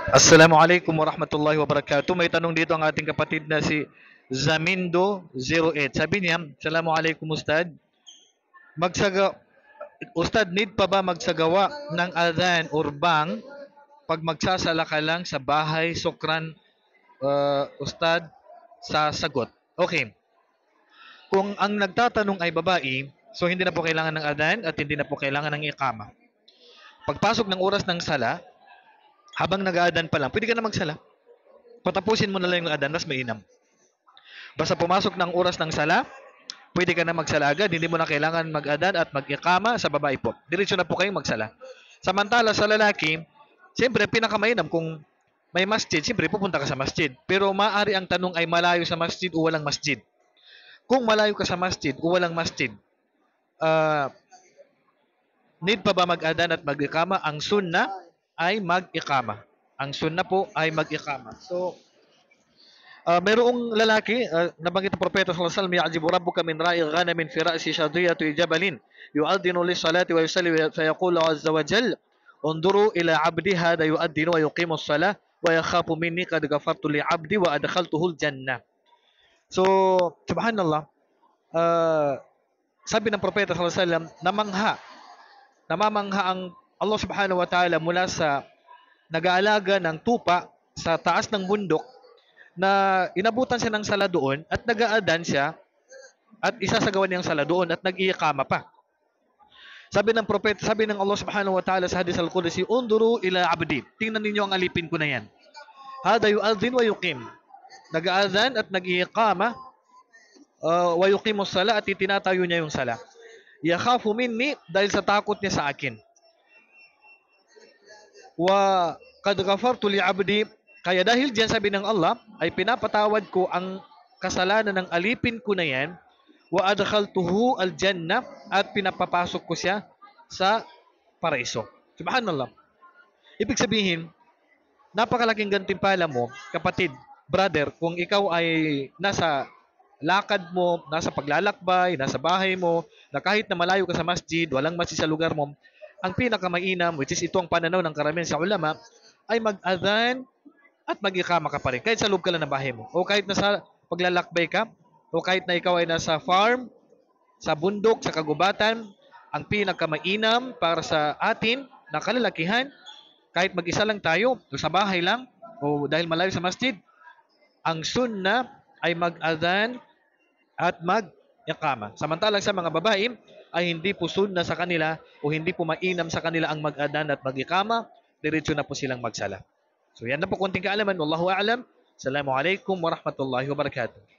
Assalamualaikum warahmatullahi wabarakatuh. May tanong dito ang ating kapatid na si Zamindo08. Sabi niya, Assalamualaikum Ustad. Magsaga Ustad, need pa ba magsagawa ng adhan or bang pag magsasala ka lang sa bahay? Sukran, Ustad, sa sagot. Okay. Kung ang nagtatanong ay babae, so hindi na po kailangan ng adhan at hindi na po kailangan ng iqama. Pagpasok ng oras ng sala, habang nag-aadan pa lang, pwede ka na magsala. Patapusin mo na lang yung adan, mas mainam. Basta pumasok ng oras ng sala, pwede ka na magsala agad. Hindi mo na kailangan mag-adan at mag-ikama sa babae po. Diretso na po kayong magsala. Samantala sa lalaki, siyempre pinakamainam kung may masjid, siyempre pupunta ka sa masjid. Pero maaari ang tanong ay malayo sa masjid o walang masjid. Kung malayo ka sa masjid o walang masjid, uh, need pa ba mag-adan at mag-ikama? Ang sunna ay mag-ikama. Ang sunna po ay mag-ikama. So, mayroong lalaki, nabanggit ng propeta sallallahu alaihi wasallam, "Ya'jibu rabbuka min ra'i ghanamin fi ra'si shadiyati jabalin, yu'adhdhinu lis-salati wa yusalli fa yaqulu 'azza wa jalla, unzuru ila 'abdi hadha yu'adhdhinu wa yuqimu as-salah wa yakhafu minni qad ghafartu li 'abdi wa adkhaltuhu al-jannah." So, subhanallah, sabi ng propeta sallallahu alaihi wasallam, namamangha ang Allah subhanahu wa ta'ala mula sa nag-aalaga ng tupa sa taas ng bundok na inabutan siya ng sala doon at nag-aadan siya at isasagawa niyang sala doon at nag-iikama pa. Sabi ng propeta, sabi ng Allah subhanahu wa ta'ala sa hadis al-Qudsi, "Unduru ila 'abdi." Tingnan ninyo ang alipin ko na yan. Hada yu'adhin wa yuqim. Nag-aadan at nag-iikama, wa yuqimu as-sala at itinatayo niya yung sala. Yakhafu minni, dahil sa takot niya sa akin. Wa qad ghafartu li 'abdi, kaya dahil diyan sabi ng Allah ay pinapatawad ko ang kasalanan ng alipin ko na yan, wa adkhaltuhu al-jannah, at pinapapasok ko siya sa paraiso. Subhanallah. Ibig sabihin, napakalaking gantimpala mo, kapatid, brother, kung ikaw ay nasa lakad mo, nasa paglalakbay, nasa bahay mo, na kahit na malayo ka sa masjid, walang masjid sa lugar mo, ang pinakamainam, which is ito ang pananaw ng karamihan sa ulama, ay mag-adhan at mag-ikama ka pa rin. Kahit sa loob ka lang ng bahay mo. O kahit nasa paglalakbay ka. O kahit na ikaw ay nasa farm, sa bundok, sa kagubatan. Ang pinakamainam para sa atin na kalalakihan, kahit mag-isa lang tayo, o sa bahay lang, o dahil malayo sa masjid, ang sunna ay mag-adhan at mag-ikama. Samantalang sa mga babae, ay hindi po sunna sa kanila o hindi po mainam sa kanila ang mag-adhan at mag-ikama. Diretso na po silang magsala. So yan na po konting kaalaman. Wallahu a'lam. Assalamualaikum warahmatullahi wabarakatuh.